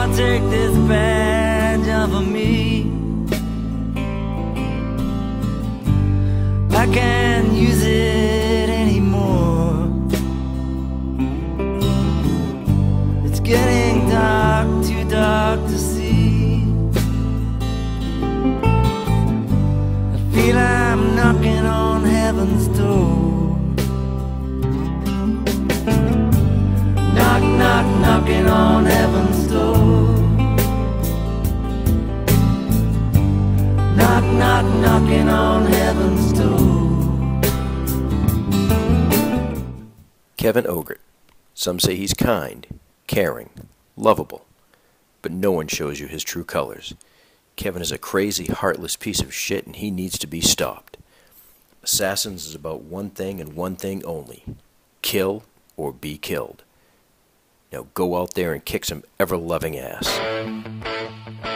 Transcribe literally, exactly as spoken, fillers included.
I'll take this badge off of me. I can't use it anymore. It's getting dark, too dark to see. I feel I'm knocking on heaven's door. Knock, knock, knocking on heaven's door. Knock, knock, knocking on heaven's door. Kevin Ogret. Some say he's kind, caring, lovable, but no one shows you his true colors. Kevin is a crazy, heartless piece of shit, and he needs to be stopped. Assassins is about one thing and one thing only: kill or be killed. Now go out there and kick some ever-loving ass.